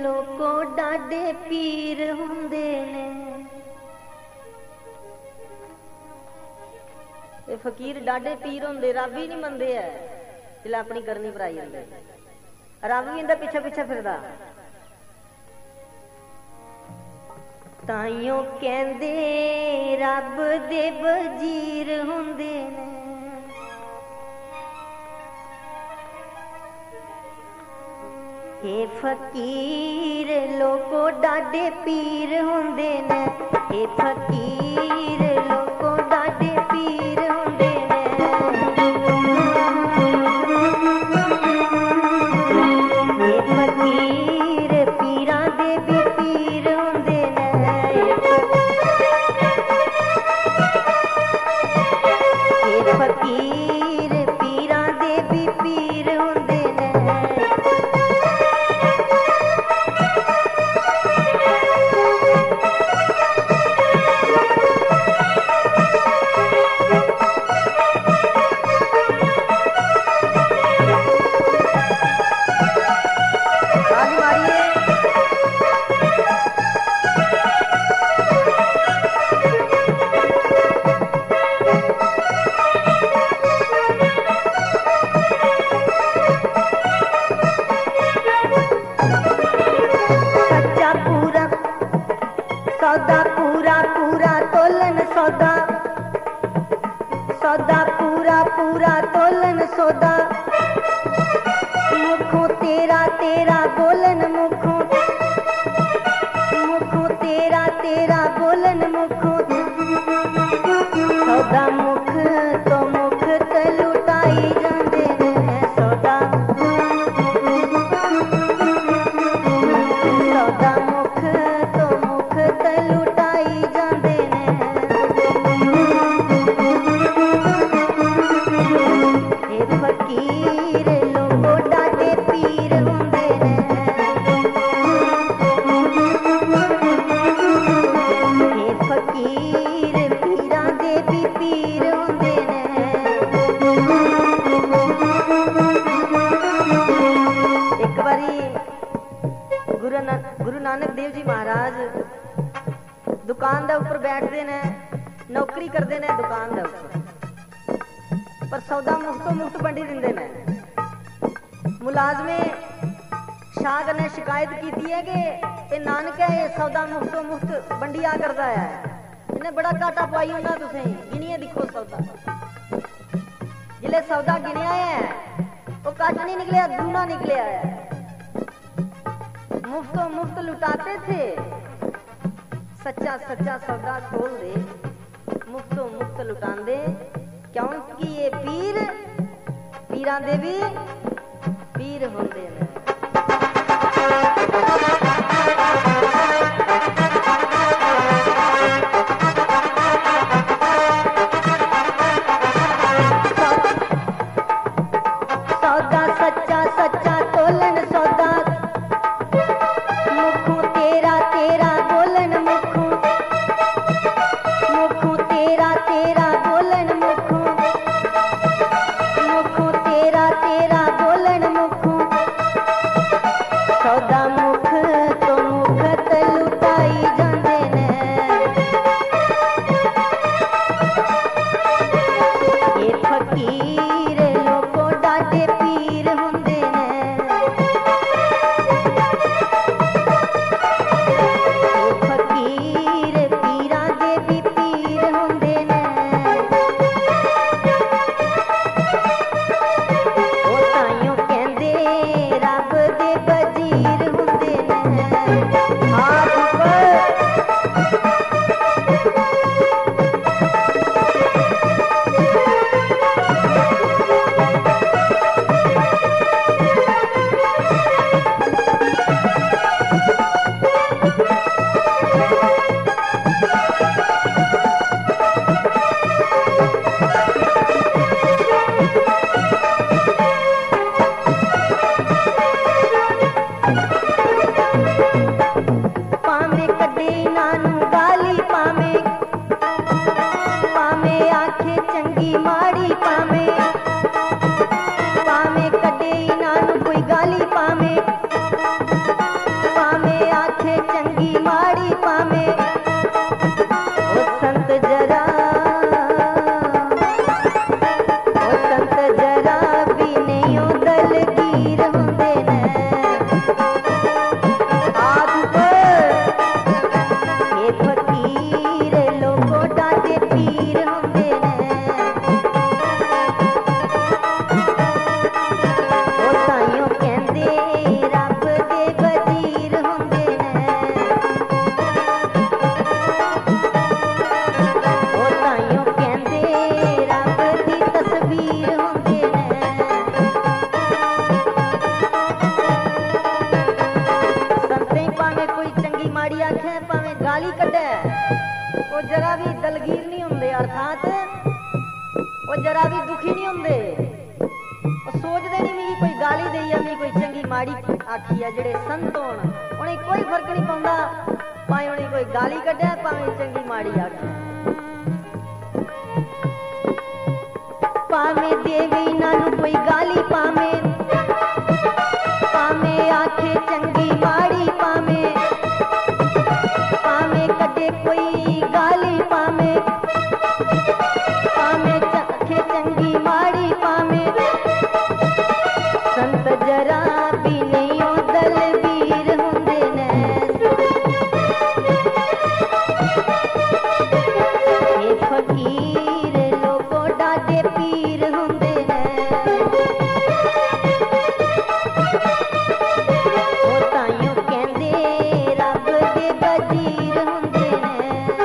लोको Dadae पीर हुंदे ने। ये फकीर डाडे पीर होंदे, रब ही नहीं मनदे है जिल्लै अपनी करनी भराई जांदे, रब भी इंदा पिछे पिछे फिरदा। ताइयों कहंदे रब दे वजीर हुंदे ने। हे फकीर लोको डाडे पीर हुंदे ने। हे फकीर लोको डाडे पीर हुंदे ने। हे फकीर पीरां दे भी पीर हुंदे ने। हे फकीर पीरां दे भी पीर हुंदे ने। सौदा पूरा पूरा तोलन सौदा, सौदा पूरा पूरा तोलन सौदा। मुखों तेरा तेरा बोलन मुखों, मुखों तेरा तेरा बोलन मुखों। सौदा मुख तो मुख ते लुटाई जांदे ने। सौदा सौदा मुख तो मुख ते लुटाई जांदे ने। हे फकीर लोको डाडे पीर हुंदे ने। हे फकीर पीरां दे भी पीर हुंदे ने। एक बारी गुरु नानक देव जी महाराज दुकान दे ऊपर बैठते ने, नौकरी करते ने दुकान दे ऊपर, पर सौदा मुफ्तो मुफ्त बंडी दिंदे ने। मुलाजमे शाह ने शिकायत की है कि ये नानक है, ये सौदा मुफ्तो मुफ्त बंडिया करता है, इन्हें बड़ा घाटा पाई होना। तुसें गिनिए दिखो सौदा, जिले सौदा गिनिया है वो कट नहीं निकलिया, दूना निकलिया है। मुफ्तो मुफ्त लुटाते थे, सच्चा सच्चा सौदा खोल दे, मुफ्तो मुफ्त लुटांदे। क्योंकि ये पीर पीरां दे भी पीर होंदे ने। सौदा सच्चा सच्चा तोलन सौदा। मुखों तेरा तेरा बोलन मुखों, मुखों तेरा तेरा बोलन मुखों। मुखों तेरा तेरा बोलन मुखों। गाली कड्डे वो जरा भी दलगीर नहीं होंगे, अर्थात वो जरा भी दुखी नहीं होंगे। सोचते नहीं मिगी कोई गाली दी है, मिगी कोई चंगी माड़ी आखी है। जेड़े संत होण उन्हें कोई फर्क नहीं पाउंदा, भावें उन्हें कोई गाली कड्डे भावें चंगी माड़ी आखी। भावें देवे इन्हां कोई गाली भावें आखे चंगी माड़ी भावें कड्डे कोई गाली भावें आखे चंगी माड़ी भावें संत जरा भी नहीं ओ दलवीर हुंदे ने। ये फकीर लोगों डाडे पीर हुंदे ने। ओ ताइयों कहंदे रब दे वजीर हुंदे ने।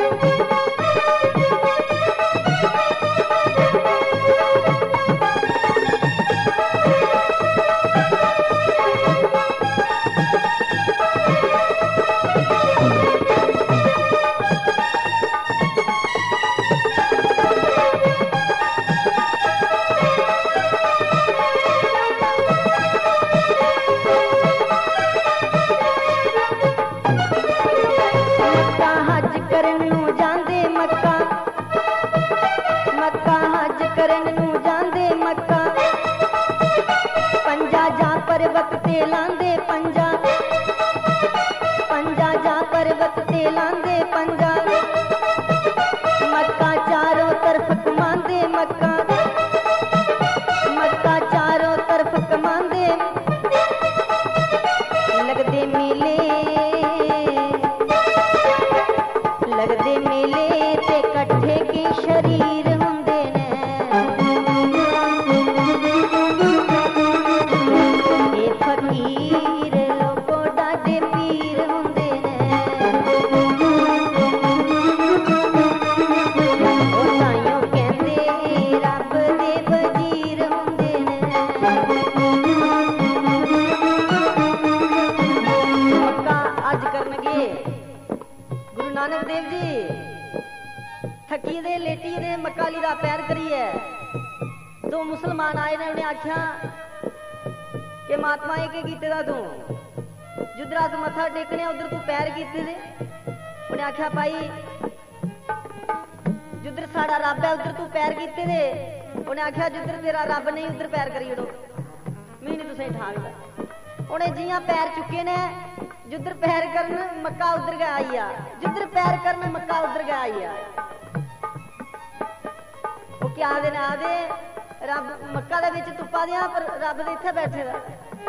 पर्वत ते लांदे पंजा जा पर्वत ते लांदे पंजा। मक्का चारों तरफ कमांदे मक्का चारों तरफ कमांदे। लगदे मेले ते कट्ठे के शरीर हुंदे ने। फकीर लोगों डाडे पीर हुंदे ने। ओ ताइयों कहंदे रब दे वजीर हुंदे ने। मक्का अज करनगे गुरु नानक देव जी थकी दे लेटी दे मकाली दा पैर करिए। दो मुसलमान आए ने, उन्हें आख्या कि महात्मा के कीते दा तू जुद्धरा तू मत्था टेकने उधर तू पैर कीते दे। उन्हें आख्या भाई जुद्धर साड़ा रब है उधर तू पैर कीते दे। उन्हें आख्या जुद्धर तेरा रब नहीं उधर पैर करी ओड़ो, मैं नहीं तुसें ठाकदा। उन्हें जियां पैर चुके ने जुद्धर पैर करन मक्का उधर गया आई आ, जुद्धर पैर करन मक्का उधर गया आई आ। वो क्या आदे ने आदे रब मक्का दे विच तुप्पा दिया पर रब दे इत्थे बैठे दा।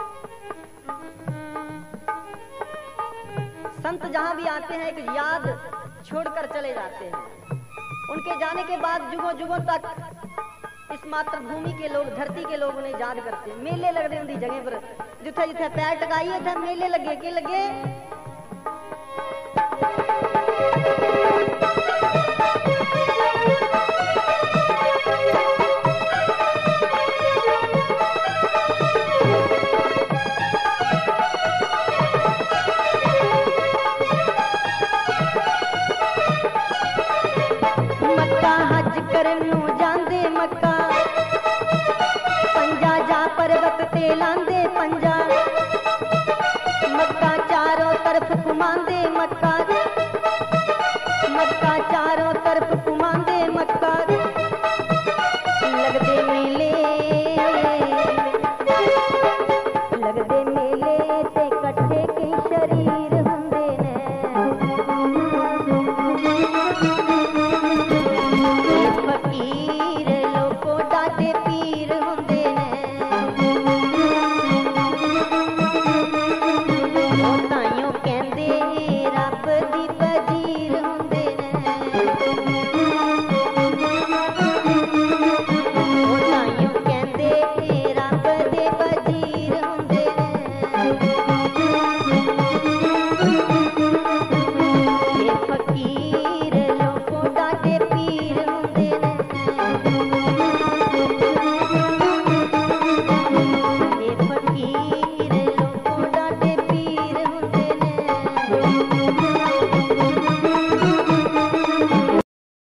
संत जहां भी आते हैं एक याद छोड़कर चले जाते हैं। उनके जाने के बाद जुगों जुगों तक इस मातृभूमि के लोग, धरती के लोग उन्हें याद करते हैं। मेले लगते उनकी जगह पर, जिथे जिथे पैर टकाई उथे मेले लगे के लगे। पर्वत ते लांदे पंजा। मक्का चारों तरफ घुमांदे मक्का